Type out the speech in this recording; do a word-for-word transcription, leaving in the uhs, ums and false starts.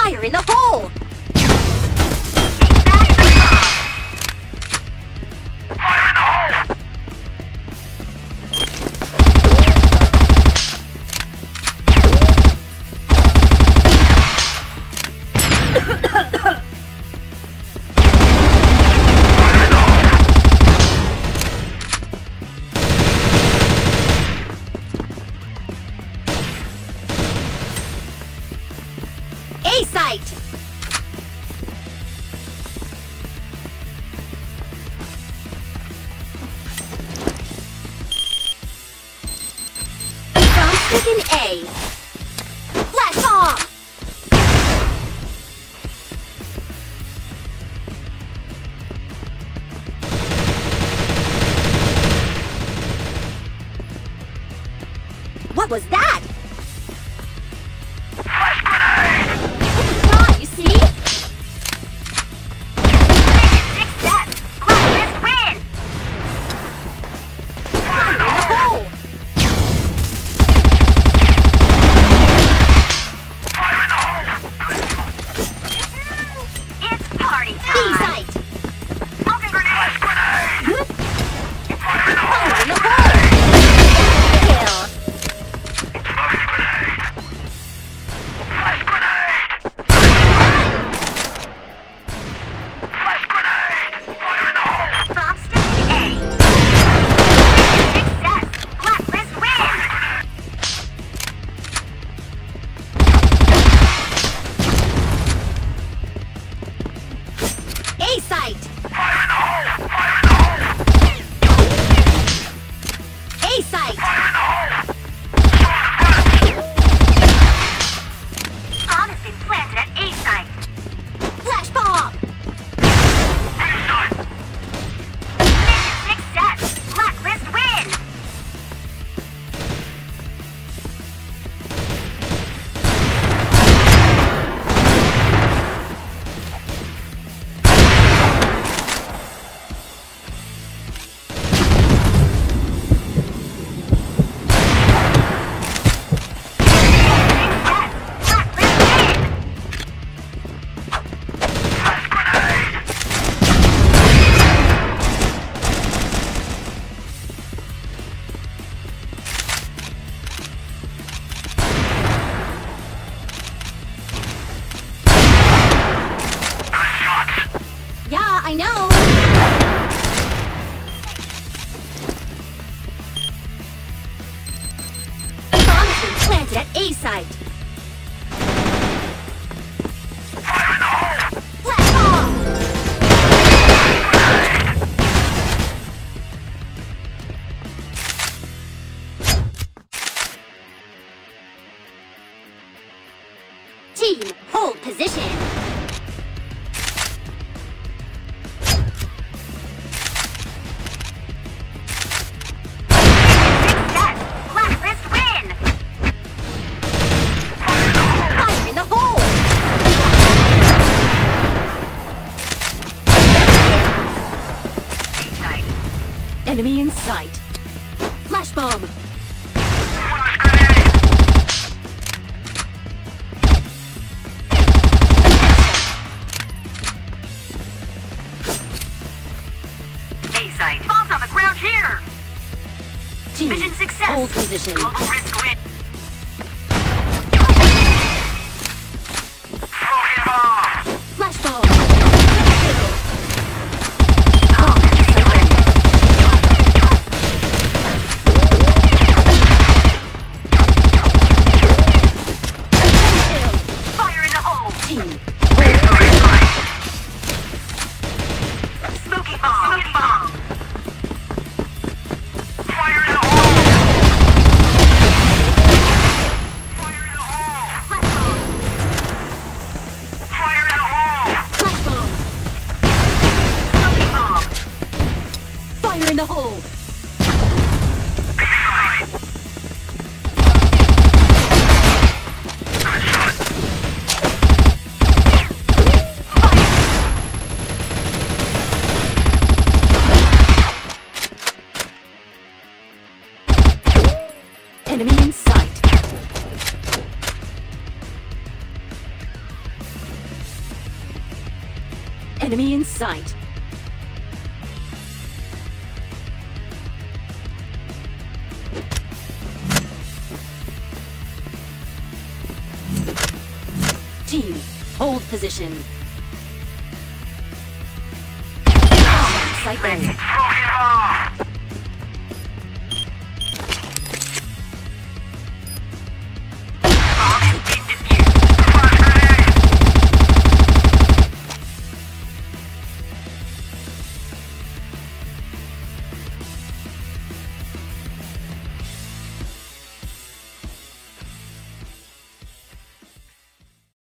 Fire in the hole! A site! Drumstick in A. Flash bomb! What was that? You see? Success! Blacklist win! Fire in the hole! Fire in the hole! It's party time! B-site! Smoking grenade! Flash grenade! Fire in the hole! Fire in the hole! Kill! Smoking grenade! Flash grenade! Flash grenade! Fire in the hole! Bomb stick A. Success! Blacklist win! A site! Fire in the hole! Fire in the hole! A site! Fire in the hole! Bomb has been planted at A site. Flash bomb! Mission success! Blacklist win! Yeah, I know! Bomb has been planted at A site. Fire in the hole! Flash bomb! Team, hold position! Enemy in sight. Flash bomb. A site. Bombs on the ground here. Team, mission success. Hold position. Global risk win. Smoking bomb. Flash bomb. In the hole. Enemy in sight. enemy in sight. Team, hold position. Sight Fucking hard!